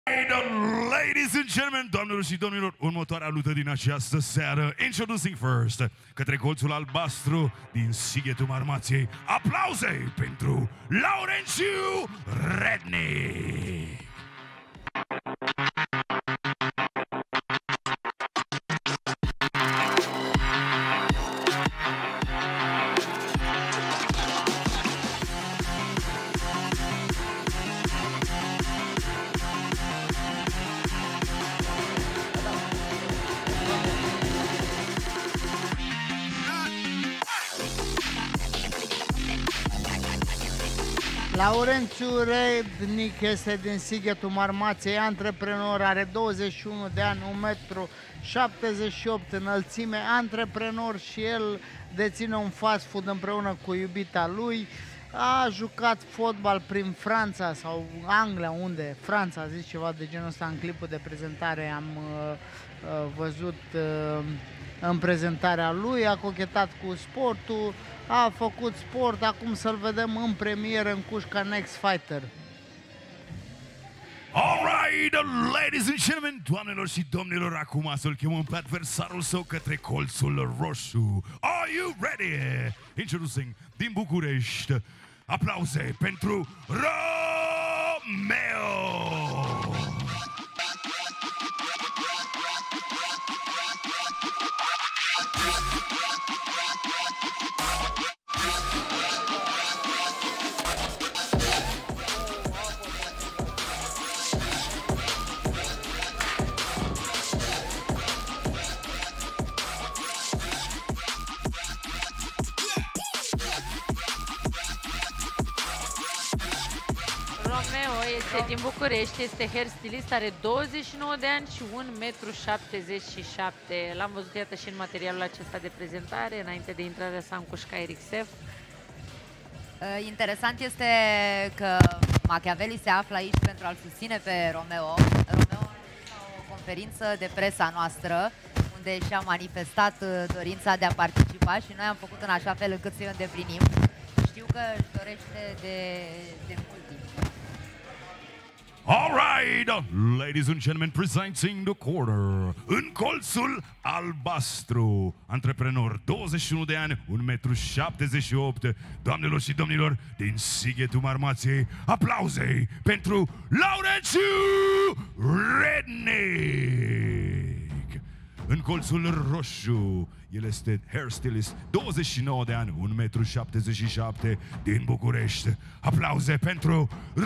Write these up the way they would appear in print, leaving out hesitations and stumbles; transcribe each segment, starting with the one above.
Ladies and gentlemen, doamnelor și domnilor, următoarea luptă din această seară. Introducing first, către colțul albastru din Sighetul Marmației, aplauze pentru Laurențiu Rednic! Laurențiu Rednic este din Sighetul Marmației, antreprenor, are 21 de ani, 1,78 m înălțime, antreprenor și el deține un fast food împreună cu iubita lui. A jucat fotbal prin Franța sau Anglia, unde? Franța, a zis ceva de genul ăsta în clipul de prezentare, am văzut în prezentarea lui, a cochetat cu sportul, a făcut sport, acum să-l vedem în premieră în cușca Next Fighter. Alright, ladies and gentlemen, doamnelor și domnilor, acum să-l chemăm pe adversarul său către colțul roșu. Are you ready? Introducing din București, aplauze pentru Romeo! Romeo este din București, este hairstylist, are 29 de ani și 1,77 m. L-am văzut, iată, și în materialul acesta de prezentare, înainte de intrarea sa în cușca RXF. Interesant este că Machiavelli se află aici pentru a-l susține pe Romeo. Romeo a o conferință de presa noastră, unde și-a manifestat dorința de a participa și noi am făcut în așa fel încât să-i îndeplinim. Știu că își dorește de mult timp. All right, ladies and gentlemen, presenting the quarter. În colțul albastru, antreprenor, 21 de ani, 1,78 m, doamnelor și domnilor, din Sighetul Marmației, aplauze pentru Laurențiu Rednic. În colțul roșu, el este hairstylist, 29 de ani, 1,77 m, din București. Aplauze pentru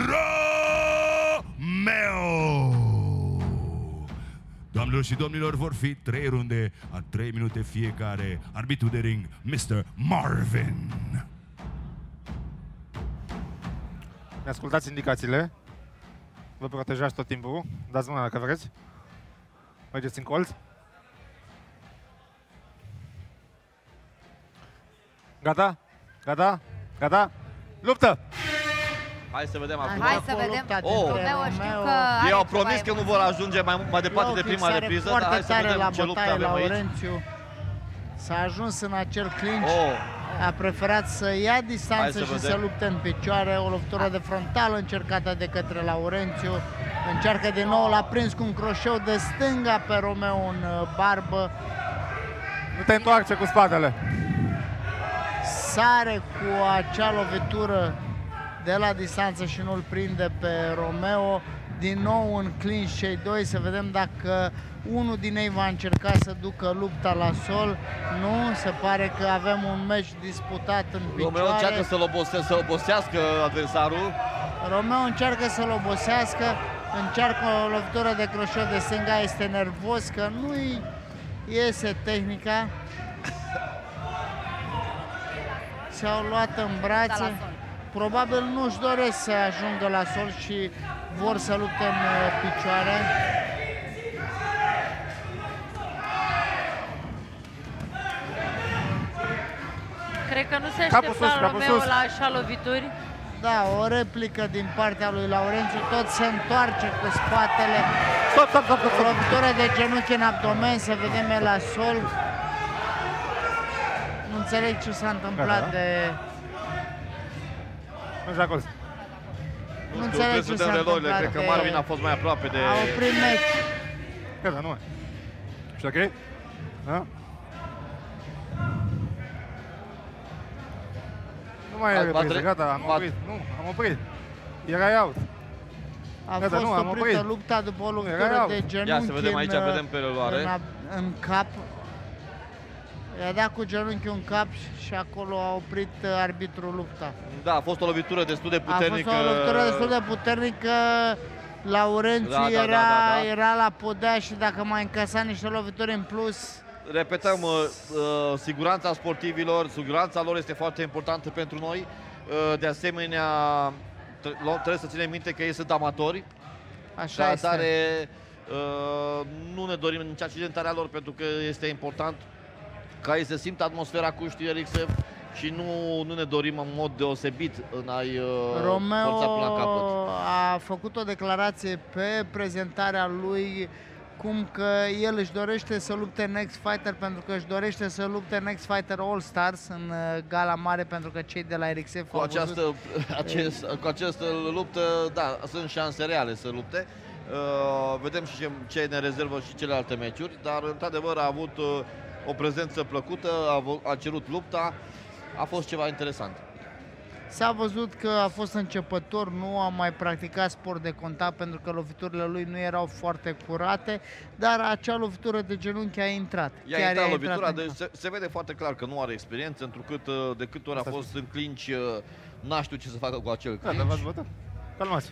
Romeo! Doamnelor și domnilor, vor fi 3 runde a 3 minute fiecare. Arbitru de ring, Mr. Marvin. Ne ascultați indicațiile. Vă protejați tot timpul. Dați mâna dacă vreți. Mergeți în colț. Gata? Gata? Gata? Luptă! Hai să vedem acum. Hai să vedem. Romeo, știu că ei au promis că nu vor ajunge mai departe de prima repriză, dar hai să vedem ce luptă avem aici. S-a ajuns în acel clinch. A preferat să ia distanță și să lupte în picioare. O lovitură de frontală încercată de către Laurențiu. Încearcă din nou, l-a prins cu un croșeu de stânga pe Romeo în barbă. Nu te întoarce cu spatele. Sare cu acea lovitură de la distanță și nu-l prinde pe Romeo. Din nou în clinch cei doi, să vedem dacă unul din ei va încerca să ducă lupta la sol. Nu, se pare că avem un meci disputat în picioare. Romeo încearcă să obosească adversarul. Romeo încearcă să-l obosească, încearcă o lovitură de croșeu de stânga, este nervos că nu-i iese tehnica. S-au luat în brațe. Probabil nu-și doresc să ajungă la sol și vor să lupte în picioare. Cred că nu se aștepta Romeo la așa lovituri. Da, o replică din partea lui Laurențiu, tot se întoarce cu spatele. O lovitură de genunchi în abdomen, să vedem el la sol. Nu înțeleg ce s-a întâmplat de... Mergi la colț. Nu înțeleg ce s-a întâmplat. Cred că Marvin a fost mai aproape de... A oprit meci. Gata, nu mai. Și ok? Da? Nu mai e repriză, gata, am oprit. Nu, am oprit. Era out. A fost oprită lupta după o lovitură de genunchi. Ia să vedem aici, vedem pe reluare. În cap. I-a dat cu genunchiul în cap și acolo a oprit arbitrul lupta. Da, a fost o lovitură destul de puternică. A fost o lovitură destul de puternică. Laurențiu era la podea și dacă mai încăsa niște lovituri în plus. Repetăm, siguranța sportivilor, siguranța lor este foarte importantă pentru noi. De asemenea, trebuie să ținem minte că ei sunt amatori. Așa este. Nu ne dorim nici accidentarea lor, pentru că este important ca ei să simtă atmosfera cuștii RXF și nu ne dorim în mod deosebit în a-i forța până la capăt. A făcut o declarație pe prezentarea lui cum că el își dorește să lupte Next Fighter pentru că își dorește să lupte Next Fighter All Stars în gala mare, pentru că cei de la RXF cu această luptă, da, sunt șanse reale să lupte. Vedem și ce ne rezervă și celelalte meciuri, dar într-adevăr a avut o prezență plăcută, a cerut lupta, a fost ceva interesant. S-a văzut că a fost începător, nu a mai practicat sport de contact pentru că loviturile lui nu erau foarte curate, dar acea lovitură de genunchi a intrat. I-a intrat lovitura, deci se vede foarte clar că nu are experiență, întrucât de câte ori a fost în clinch, n-a știut ce să facă cu acel clinch. Da, v-ați bătut. Calmați.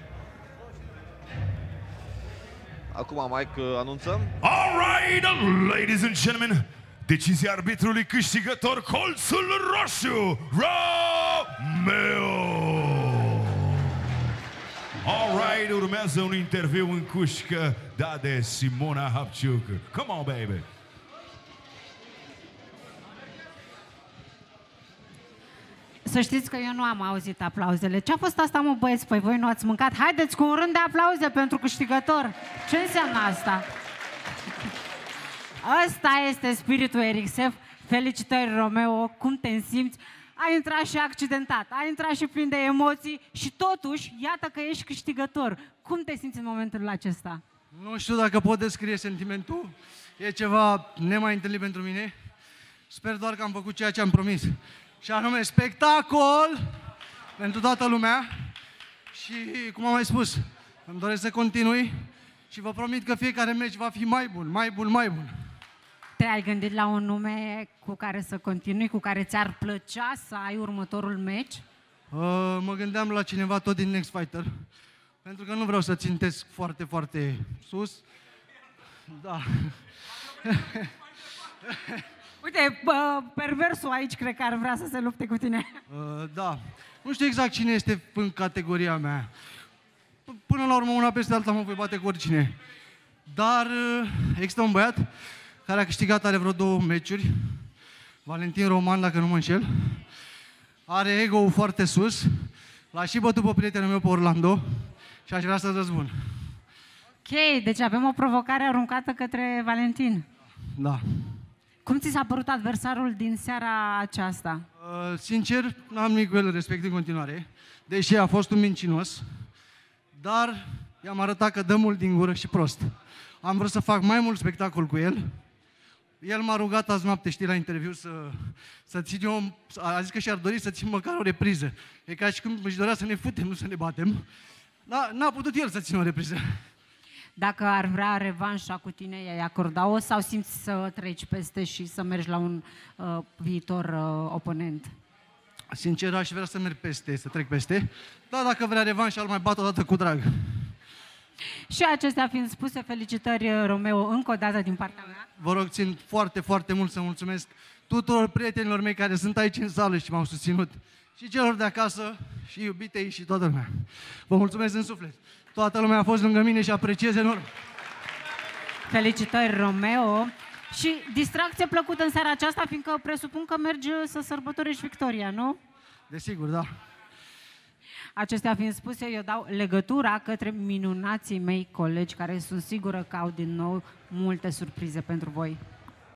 Acum, Mike, anunțăm. All right, ladies and gentlemen, decizia arbitrului câștigător, colțul roșu, Romeo! All right, urmează un interviu în cușcă dat de Simona Hapciuc. Come on, baby! Să știți că eu nu am auzit aplauzele. Ce-a fost asta, mă, băieți? Păi voi nu ați mâncat? Haideți cu un rând de aplauze pentru câștigător. Ce înseamnă asta? Ăsta este spiritul RXF. Felicitări, Romeo, cum te simți? Ai intrat și accidentat, ai intrat și plin de emoții și totuși, iată că ești câștigător. Cum te simți în momentul acesta? Nu știu dacă pot descrie sentimentul. E ceva nemai întâlnit pentru mine. Sper doar că am făcut ceea ce am promis. Și anume spectacol pentru toată lumea. Și, cum am mai spus, îmi doresc să continui și vă promit că fiecare meci va fi mai bun, mai bun, mai bun. Te-ai gândit la un nume cu care să continui, cu care ți-ar plăcea să ai următorul meci? Mă gândeam la cineva tot din Next Fighter, pentru că nu vreau să țintesc foarte, foarte sus. Da. Uite, perversul aici cred că ar vrea să se lupte cu tine. Da. Nu știu exact cine este în categoria mea. Până la urmă, una peste alta mă voi bate cu oricine. Dar există un băiat care a câștigat, are vreo 2 meciuri. Valentin Roman, dacă nu mă înșel. Are ego-ul foarte sus. L-a și bătut pe prietenul meu, pe Orlando. Și aș vrea să-l răzbun. Ok, deci avem o provocare aruncată către Valentin. Da. Cum ți s-a părut adversarul din seara aceasta? Sincer, n-am nimic cu el, respect în continuare. Deși a fost un mincinos. Dar i-am arătat că dă mult din gură și prost. Am vrut să fac mai mult spectacol cu el. El m-a rugat azi noapte, știi, la interviu să țin eu, a zis că și-ar dori să țin măcar o repriză. E ca și cum își dorea să ne futem, nu să ne batem. N-a putut el să țină o repriză. Dacă ar vrea revanșa cu tine, i-ai acorda-o sau simți să treci peste și să mergi la un viitor oponent? Sincer, aș vrea să merg peste, să trec peste. Dar dacă vrea revanșa, îl mai bat o dată cu drag. Și acestea fiind spuse, felicitări, Romeo, încă o dată din partea mea. Vă rog, țin foarte, foarte mult să mulțumesc tuturor prietenilor mei care sunt aici în sală și m-au susținut. Și celor de acasă, și iubitei, și toată lumea. Vă mulțumesc în suflet. Toată lumea a fost lângă mine și apreciez enorm. Felicitări, Romeo. Și distracție plăcută în seara aceasta, fiindcă presupun că mergi să sărbătorești victoria, nu? Desigur, da. Acestea fiind spuse, eu dau legătura către minunații mei colegi, care sunt sigură că au din nou multe surprize pentru voi.